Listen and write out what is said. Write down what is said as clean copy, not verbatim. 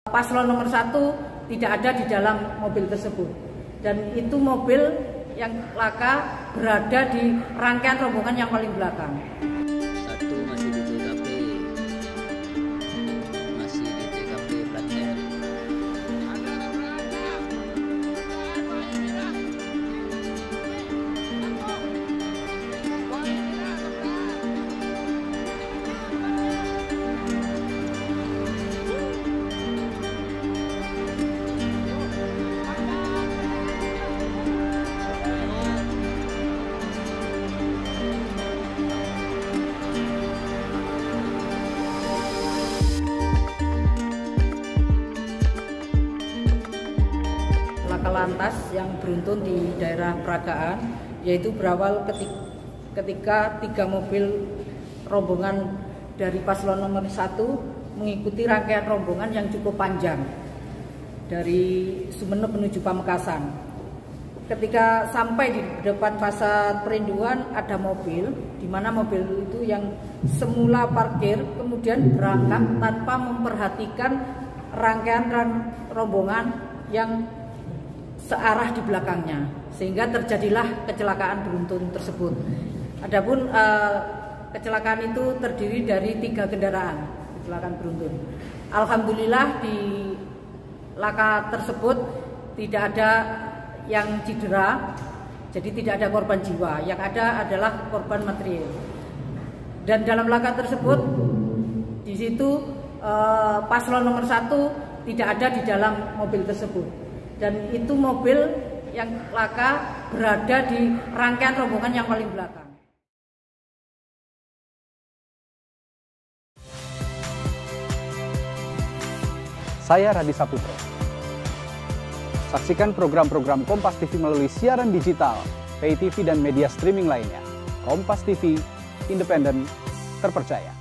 Paslon nomor 1 tidak ada di dalam mobil tersebut, dan itu mobil yang laka berada di rangkaian rombongan yang paling belakang. Satu masih di TKP, plat R. Laka lantas yang beruntun di daerah Peragaan, yaitu berawal ketika 3 mobil rombongan dari paslon nomor 1 mengikuti rangkaian rombongan yang cukup panjang dari Sumeneb menuju Pamekasan. Ketika sampai di depan Pasar Perinduan, ada mobil, di mana mobil itu yang semula parkir kemudian berangkat tanpa memperhatikan rangkaian rombongan yang searah di belakangnya, sehingga terjadilah kecelakaan beruntun tersebut. Adapun kecelakaan itu terdiri dari 3 kendaraan, kecelakaan beruntun. Alhamdulillah di laka tersebut tidak ada yang cedera, jadi tidak ada korban jiwa. Yang ada adalah korban material. Dan dalam laka tersebut, di situ paslon nomor 1 tidak ada di dalam mobil tersebut. Dan itu mobil yang laka berada di rangkaian rombongan yang paling belakang. Saya Radi Saputro. Saksikan program-program Kompas TV melalui siaran digital, pay TV dan media streaming lainnya. Kompas TV, independen, terpercaya.